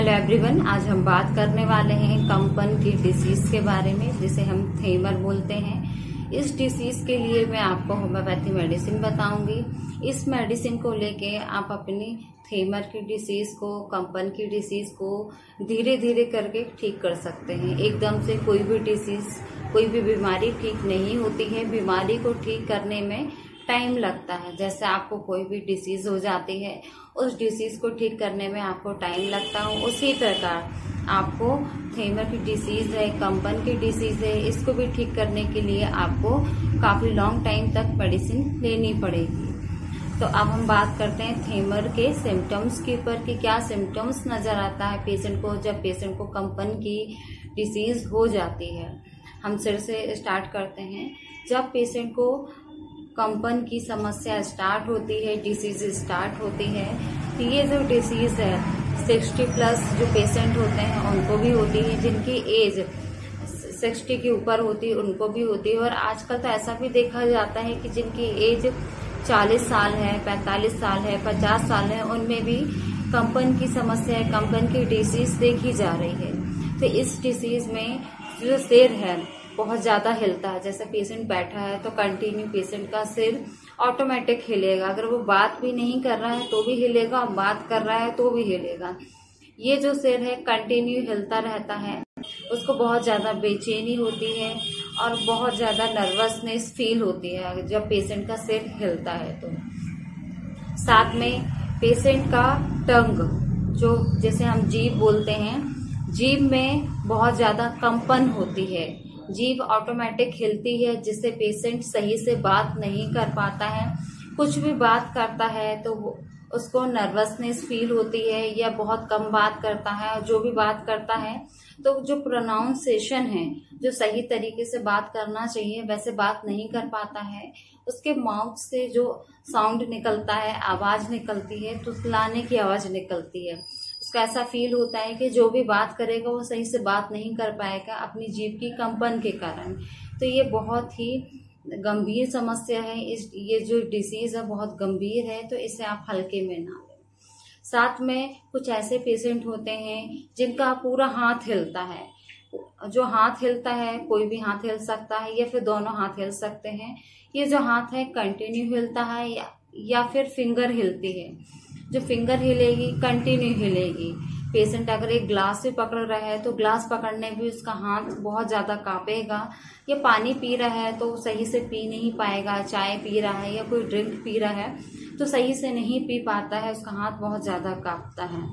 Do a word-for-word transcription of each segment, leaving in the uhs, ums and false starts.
Hello everyone, आज हम बात करने वाले हैं कंपन की डिसीज के बारे में, जिसे हम थेमर बोलते हैं। इस डिसीज के लिए मैं आपको होम्योपैथी मेडिसिन बताऊंगी। इस मेडिसिन को लेके आप अपनी थेमर की डिसीज को, कंपन की डिसीज को धीरे धीरे करके ठीक कर सकते हैं। एकदम से कोई भी डिसीज, कोई भी बीमारी ठीक नहीं होती है। बीमारी को ठीक करने में टाइम लगता है। जैसे आपको कोई भी डिसीज हो जाती है, उस डिसीज को ठीक करने में आपको टाइम लगता है, उसी प्रकार आपको थेमर की डिसीज है, कंपन की डिसीज है, इसको भी ठीक करने के लिए आपको काफी लॉन्ग टाइम तक मेडिसिन लेनी पड़ेगी। तो अब हम बात करते हैं थेमर के सिम्टम्स के ऊपर कि क्या सिम्टम्स नजर आता है पेशेंट को जब पेशेंट को कंपन की डिसीज हो जाती है। हम सिर से स्टार्ट करते हैं। जब पेशेंट को कंपन की समस्या स्टार्ट होती है, डिसीज स्टार्ट होती है, तो ये जो डिसीज है साठ प्लस जो पेशेंट होते हैं उनको भी होती है, जिनकी एज साठ के ऊपर होती है उनको भी होती है। और आजकल तो ऐसा भी देखा जाता है कि जिनकी एज चालीस साल है, पैंतालीस साल है, पचास साल है, उनमें भी कंपन की समस्या है, कंपन की डिसीज देखी जा रही है। तो इस डिसीज में जो सिर है बहुत ज्यादा हिलता है। जैसे पेशेंट बैठा है तो कंटिन्यू पेशेंट का सिर ऑटोमेटिक हिलेगा। अगर वो बात भी नहीं कर रहा है तो भी हिलेगा, और बात कर रहा है तो भी हिलेगा। ये जो सिर है कंटिन्यू हिलता रहता है। उसको बहुत ज्यादा बेचैनी होती है और बहुत ज्यादा नर्वसनेस फील होती है जब पेशेंट का सिर हिलता है। तो साथ में पेशेंट का टंग, जो जैसे हम जीभ बोलते हैं, जीभ में बहुत ज्यादा कंपन होती है। जीभ ऑटोमेटिक हिलती है, जिससे पेशेंट सही से बात नहीं कर पाता है। कुछ भी बात करता है तो उसको नर्वसनेस फील होती है, या बहुत कम बात करता है। और जो भी बात करता है तो जो प्रोनाउंसिएशन है, जो सही तरीके से बात करना चाहिए वैसे बात नहीं कर पाता है। उसके माउथ से जो साउंड निकलता है, आवाज निकलती है, तुतलाने की आवाज निकलती है। उसका ऐसा फील होता है कि जो भी बात करेगा वो सही से बात नहीं कर पाएगा अपनी जीभ की कंपन के कारण। तो ये बहुत ही गंभीर समस्या है। इस ये जो डिसीज है बहुत गंभीर है, तो इसे आप हल्के में ना लें। साथ में कुछ ऐसे पेशेंट होते हैं जिनका पूरा हाथ हिलता है। जो हाथ हिलता है, कोई भी हाथ हिल सकता है या फिर दोनों हाथ हिल सकते हैं। ये जो हाथ है कंटिन्यू हिलता है या, या फिर फिंगर हिलती है। जो फिंगर हिलेगी कंटिन्यू हिलेगी। पेशेंट अगर एक ग्लास भी पकड़ रहा है तो ग्लास पकड़ने भी उसका हाथ बहुत ज्यादा कांपेगा। या पानी पी रहा है तो सही से पी नहीं पाएगा। चाय पी रहा है या कोई ड्रिंक पी रहा है तो सही से नहीं पी पाता है, उसका हाथ बहुत ज्यादा कांपता है।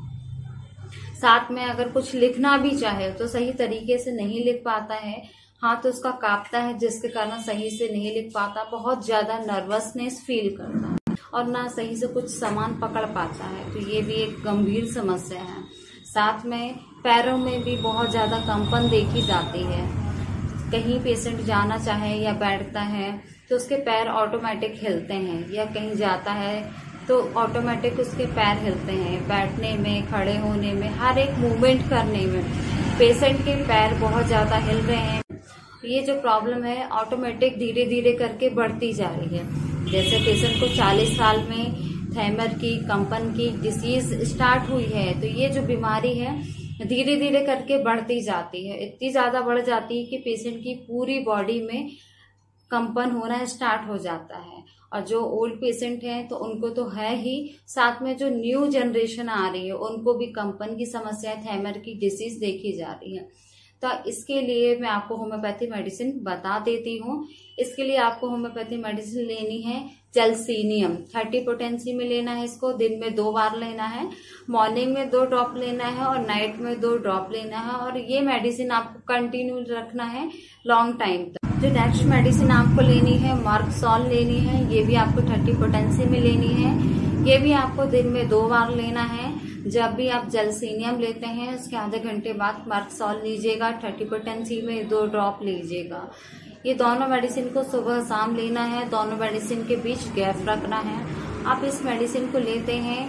साथ में अगर कुछ लिखना भी चाहे तो सही तरीके से नहीं लिख पाता है, हाथ उसका कांपता है, जिसके कारण सही से नहीं लिख पाता। बहुत ज्यादा नर्वसनेस फील करता है और ना सही से कुछ सामान पकड़ पाता है। तो ये भी एक गंभीर समस्या है। साथ में पैरों में भी बहुत ज्यादा कंपन देखी जाती है। कहीं पेशेंट जाना चाहे या बैठता है तो उसके पैर ऑटोमेटिक हिलते हैं, या कहीं जाता है तो ऑटोमेटिक उसके पैर हिलते हैं। बैठने में, खड़े होने में, हर एक मूवमेंट करने में पेशेंट के पैर बहुत ज्यादा हिल रहे हैं। ये जो प्रॉब्लम है ऑटोमेटिक धीरे धीरे करके बढ़ती जा रही है। जैसे पेशेंट को चालीस साल में थेमर की, कंपन की डिसीज स्टार्ट हुई है, तो ये जो बीमारी है धीरे धीरे करके बढ़ती जाती है। इतनी ज्यादा बढ़ जाती है कि पेशेंट की पूरी बॉडी में कंपन होना स्टार्ट हो जाता है। और जो ओल्ड पेशेंट हैं तो उनको तो है ही, साथ में जो न्यू जनरेशन आ रही है उनको भी कंपन की समस्या, थेमर की डिसीज देखी जा रही है। तो इसके लिए मैं आपको होम्योपैथी मेडिसिन बता देती हूँ। इसके लिए आपको होम्योपैथी मेडिसिन लेनी है जलसीनियम, थर्टी पोटेंसी में लेना है। इसको दिन में दो बार लेना है, मॉर्निंग में दो ड्रॉप लेना है और नाइट में दो ड्रॉप लेना है। और ये मेडिसिन आपको कंटिन्यू रखना है लॉन्ग टाइम तक। जो नेक्स्ट मेडिसिन आपको लेनी है मार्कसॉल लेनी है। ये भी आपको थर्टी पोटेंसी में लेनी है। ये भी आपको दिन में दो बार लेना है। जब भी आप जलसीनियम लेते हैं उसके आधे घंटे बाद मार्कसॉल लीजिएगा, थर्टी पोटेंसी में दो ड्रॉप लीजिएगा। ये दोनों मेडिसिन को सुबह शाम लेना है। दोनों मेडिसिन के बीच गैप रखना है। आप इस मेडिसिन को लेते हैं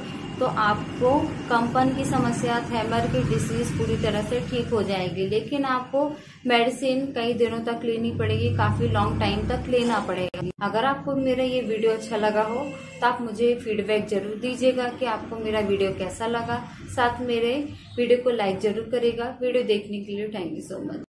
तो आपको कंपन की समस्या, थैमर की डिसीज पूरी तरह से ठीक हो जाएगी। लेकिन आपको मेडिसिन कई दिनों तक लेनी पड़ेगी, काफी लॉन्ग टाइम तक लेना पड़ेगा। अगर आपको मेरा ये वीडियो अच्छा लगा हो तो आप मुझे फीडबैक जरूर दीजिएगा कि आपको मेरा वीडियो कैसा लगा। साथ मेरे वीडियो को लाइक जरूर करेगा। वीडियो देखने के लिए थैंक यू सो मच।